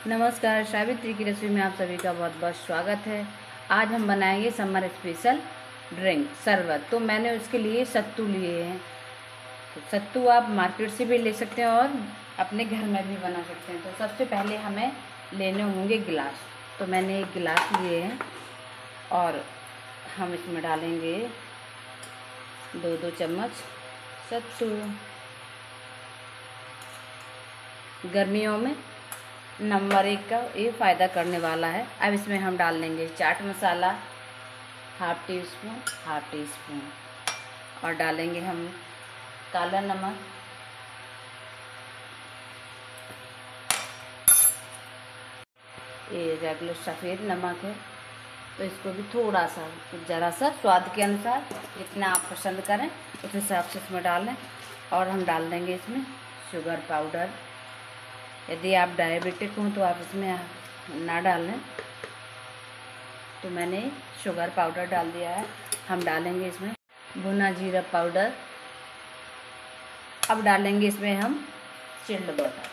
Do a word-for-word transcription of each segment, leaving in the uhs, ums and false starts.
नमस्कार, सावित्री की रसोई में आप सभी का बहुत बहुत स्वागत है। आज हम बनाएंगे समर स्पेशल ड्रिंक शरबत। तो मैंने उसके लिए सत्तू लिए हैं। तो सत्तू आप मार्केट से भी ले सकते हैं और अपने घर में भी बना सकते हैं। तो सबसे पहले हमें लेने होंगे गिलास। तो मैंने एक गिलास लिए हैं और हम इसमें डालेंगे दो दो चम्मच सत्तू। गर्मियों में नंबर एक का ये फ़ायदा करने वाला है। अब इसमें हम डाल लेंगे chaat masala half teaspoon half teaspoon और डालेंगे हम काला नमक, ये रेगुलर सफ़ेद नमक है। तो इसको भी थोड़ा सा ज़रा सा स्वाद के अनुसार जितना आप पसंद करें उस हिसाब से इसमें डालें। और हम डाल देंगे इसमें शुगर पाउडर। यदि आप डायबिटिक हों तो आप इसमें ना डालें। तो मैंने शुगर पाउडर डाल दिया है। हम डालेंगे इसमें भुना जीरा पाउडर। अब डालेंगे इसमें हम चिल्ड वाटर।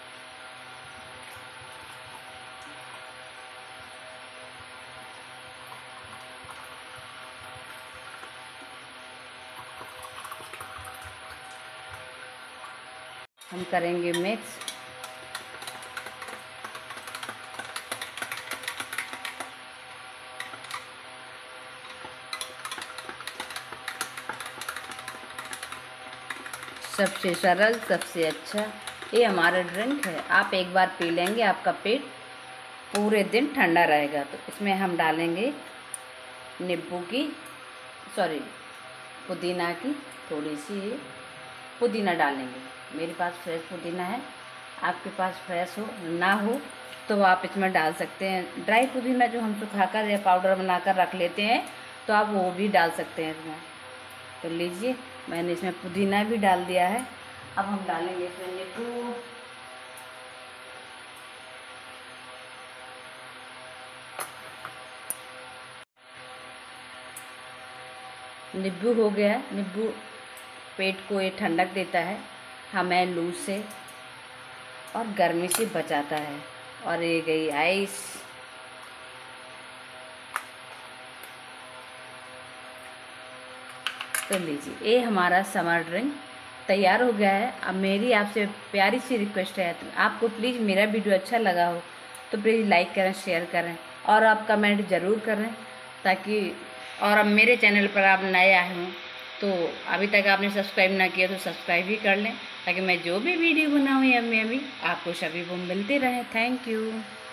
हम करेंगे मिक्स। सबसे सरल, सबसे अच्छा ये हमारा ड्रिंक है। आप एक बार पी लेंगे, आपका पेट पूरे दिन ठंडा रहेगा। तो इसमें हम डालेंगे नींबू की सॉरी पुदीना की थोड़ी सी पुदीना डालेंगे। मेरे पास फ्रेश पुदीना है, आपके पास फ्रेश हो ना हो तो आप इसमें डाल सकते हैं। ड्राई पुदीना जो हम सुखाकर या पाउडर बनाकर रख लेते हैं तो आप वो भी डाल सकते हैं इसमें। तो लीजिए, मैंने इसमें पुदीना भी डाल दिया है। अब हम डालेंगे इसमें नींबू। नींबू हो गया है। नींबू पेट को ये ठंडक देता है, हमें लू से और गर्मी से बचाता है। और ये गई आइस। तो लीजिए, ये हमारा समर ड्रिंक तैयार हो गया है। अब मेरी आपसे प्यारी सी रिक्वेस्ट है, तो आपको प्लीज़ मेरा वीडियो अच्छा लगा हो तो प्लीज़ लाइक करें, शेयर करें और आप कमेंट ज़रूर करें। ताकि और अब मेरे चैनल पर आप नए आए हों तो अभी तक आपने सब्सक्राइब ना किया तो सब्सक्राइब भी कर लें, ताकि मैं जो भी वीडियो बनाऊँ अम्मी अम्मी आपको सभी वो मिलते रहें। Thank you.